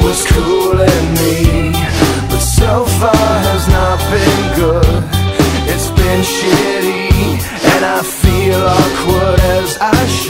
was cooling me, but so far has not been good. It's been shitty, and I feel awkward as I should.